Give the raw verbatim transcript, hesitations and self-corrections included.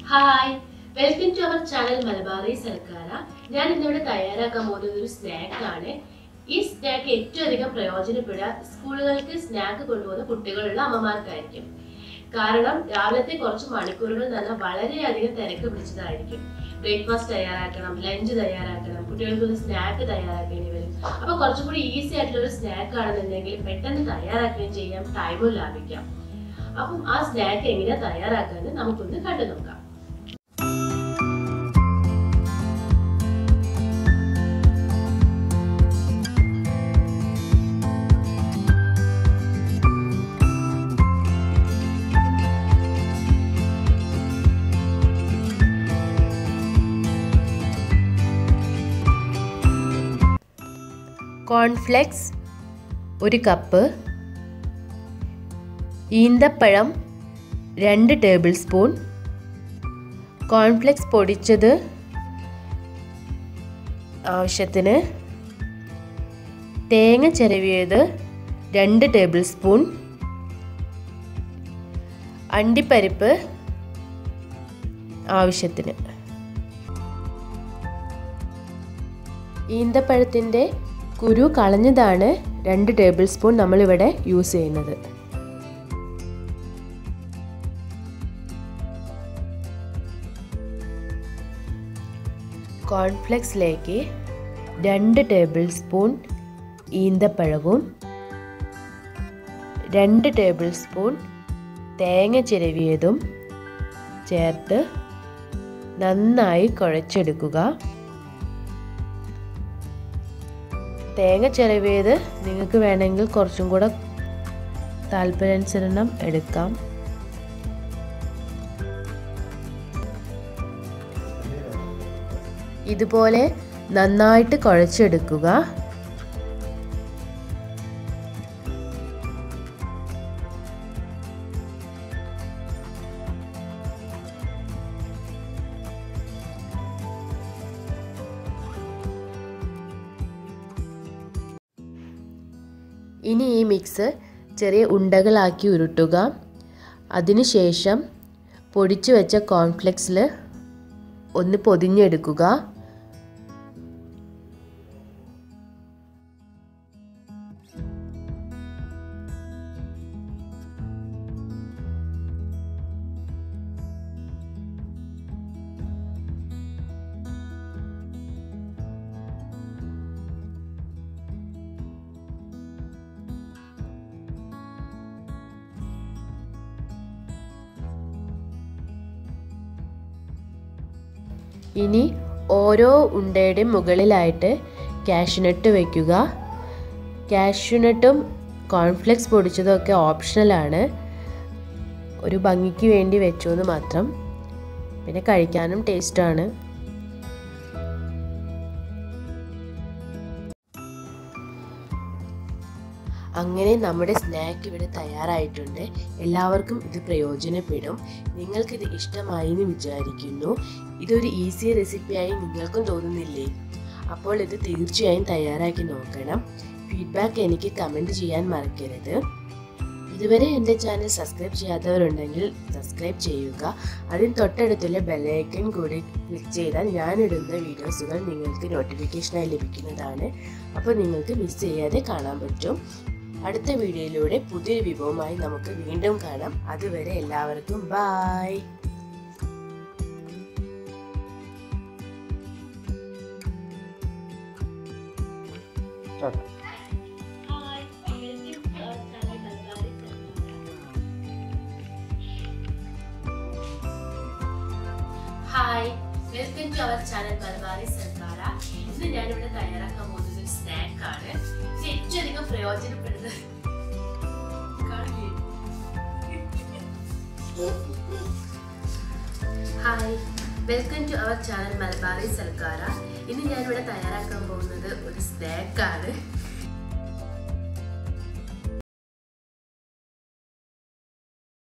Hi, welcome to our channel Malabari Sarkara. ഞാൻ ഇന്നിവിടെ തയ്യാറാക്കാൻ പോകുന്നത് ഒരു സ്നാക്ക് ആണ്. ഈ സ്നാക്ക് ഏറ്റവും അധികം പ്രയോജനപ്പെടുക സ്കൂളുകൾക്ക് സ്നാക്ക് കൊണ്ടുപോകുന്ന കുട്ടികളുള്ള അമ്മമാർക്കായിരിക്കും. കാരണം രാവിലത്തെ കുറച്ച് മണിക്കൂറുകൾ തന്നെ വളരെയധികം തിരക്ക് പിടിച്ചതായിരിക്കും. ബ്രേക്ക്ഫാസ്റ്റ് തയ്യാറാക്കണം, ലഞ്ച് തയ്യാറാക്കണം, കുട്ടികൾക്കൊരു സ്നാക്ക് തയ്യാറാക്കേണ്ടി വരും. അപ്പോൾ കുറച്ചും കൂടി ഈസി ആയിട്ടുള്ള ഒരു സ്നാക്ക് ആണെന്നുണ്ടെങ്കിൽ പെട്ടെന്ന് തയ്യാറാക്കുകയും ചെയ്യാം, ടൈമും ലാഭിക്കാം. അപ്പം ആ സ്നാക്ക് എങ്ങനെയാണ് തയ്യാറാക്കാമെന്ന് നമുക്കൊന്ന് കണ്ടു നോക്കാം. കോൺഫ്ലെക്സ് ഒരു കപ്പ്, ഈന്തപ്പഴം രണ്ട് ടേബിൾ സ്പൂൺ, കോൺഫ്ലെക്സ് പൊടിച്ചത് ആവശ്യത്തിന്, തേങ്ങ ചിരവിയത് രണ്ട് ടേബിൾ സ്പൂൺ, അണ്ടിപ്പരിപ്പ് ആവശ്യത്തിന്. ഈന്തപ്പഴത്തിൻ്റെ കുരു കളഞ്ഞതാണ് രണ്ട് ടേബിൾ സ്പൂൺ നമ്മളിവിടെ യൂസ് ചെയ്യുന്നത്. കോൺഫ്ലെക്സിലേക്ക് രണ്ട് ടേബിൾ സ്പൂൺ ഈന്തപ്പഴവും രണ്ട് ടേബിൾ സ്പൂൺ തേങ്ങ ചിരവിയതും ചേർത്ത് നന്നായി കുഴച്ചെടുക്കുക. തേങ്ങ ചിരവിയത് നിങ്ങൾക്ക് വേണമെങ്കിൽ കുറച്ചും കൂടെ താല്പര്യാനുസരണം എടുക്കാം. ഇതുപോലെ നന്നായിട്ട് കുഴച്ചെടുക്കുക. ഇനി ഈ മിക്സ് ചെറിയ ഉണ്ടകളാക്കി ഉരുട്ടുക. അതിനുശേഷം പൊടിച്ചു വെച്ച കോൺഫ്ലെക്സിൽ ഒന്ന് പൊതിഞ്ഞെടുക്കുക. ഇനി ഓരോ ഉണ്ടയുടെയും മുകളിലായിട്ട് കാഷ്യൂനട്ട് വയ്ക്കുക. കാഷ്യൂനട്ടും കോൺഫ്ലെക്സ് പൊടിച്ചതും ഒക്കെ ഓപ്ഷണലാണ്, ഒരു ഭംഗിക്ക് വേണ്ടി വെച്ചു എന്ന് മാത്രം. പിന്നെ കഴിക്കാനും ടേസ്റ്റാണ്. അങ്ങനെ നമ്മുടെ സ്നാക്ക് ഇവിടെ തയ്യാറായിട്ടുണ്ട്. എല്ലാവർക്കും ഇത് പ്രയോജനപ്പെടും. നിങ്ങൾക്കിത് ഇഷ്ടമായി എന്ന് വിചാരിക്കുന്നു. ഇതൊരു ഈസി റെസിപ്പിയായി നിങ്ങൾക്കും തോന്നുന്നില്ലേ? അപ്പോൾ ഇത് തീർച്ചയായും തയ്യാറാക്കി നോക്കണം. ഫീഡ്ബാക്ക് എനിക്ക് കമൻറ്റ് ചെയ്യാൻ മറക്കരുത്. ഇതുവരെ എൻ്റെ ചാനൽ സബ്സ്ക്രൈബ് ചെയ്യാത്തവരുണ്ടെങ്കിൽ സബ്സ്ക്രൈബ് ചെയ്യുക. അതിന് തൊട്ടടുത്തുള്ള ബെല്ലൈക്കൺ കൂടി ക്ലിക്ക് ചെയ്താൽ ഞാനിടുന്ന വീഡിയോസുകൾ നിങ്ങൾക്ക് നോട്ടിഫിക്കേഷനായി ലഭിക്കുന്നതാണ്. അപ്പോൾ നിങ്ങൾക്ക് മിസ് ചെയ്യാതെ കാണാൻ പറ്റും. അടുത്ത വീഡിയോയിലൂടെ പുതിയൊരു വിഭവമായി നമുക്ക് വീണ്ടും കാണാം. അതുവരെ എല്ലാവർക്കും bye. Hi, welcome to our channel Malabari Sarkara. ഇന്ന് ഞാനിവിടെ തയ്യാറാക്കാൻ പോകുന്നത് ഒരു സ്നാക്ക് ആണ്. ഇത് ഏറ്റവും അധികം പ്രയോജനപ്പെടുന്നത് hi, welcome to our channel Malabari Sarkara. ഇന്ന് ഞാനിവിടെ തയ്യാറാക്കാൻ പോകുന്നത് ഒരു സ്നാക്ക് ആണ്.